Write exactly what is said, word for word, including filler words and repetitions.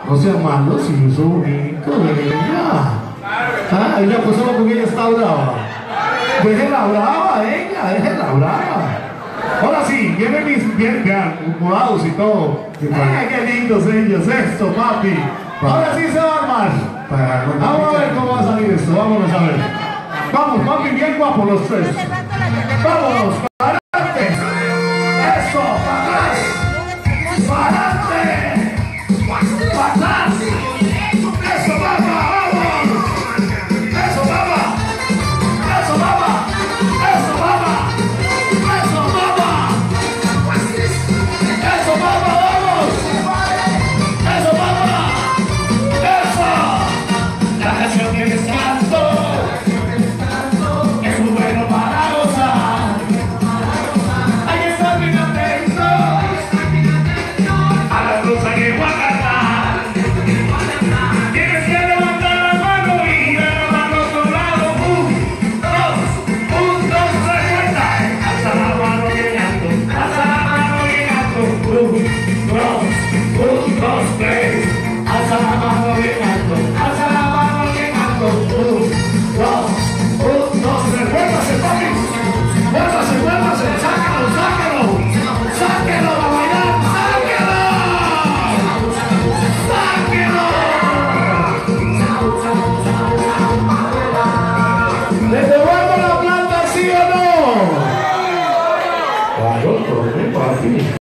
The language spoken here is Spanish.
No sean malos, si yo soy bonito, venga. Ah, ella pues solo porque ella está brava. Déjenla brava, ella, déjenla brava. Ahora sí, vienen mis, bien, vean, modados y todo. Ay, qué lindos ellos, esto, papi. Ahora sí se va a armar. Vamos a ver cómo va a salir esto, vámonos a ver. Vamos, papi, bien guapos los tres. Vámonos, para adelante. Eso, para